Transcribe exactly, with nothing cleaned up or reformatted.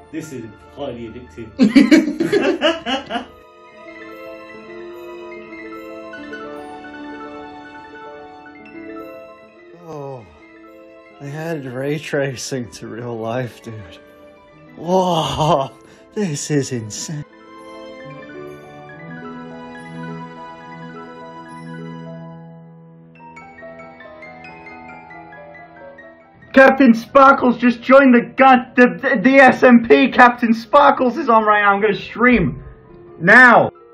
This is highly addictive. Oh, they added ray tracing to real life, dude. Whoa, this is insane. Captain Sparkles just joined the gun. The, the, the S M P. Captain Sparkles is on right now. I'm gonna stream now.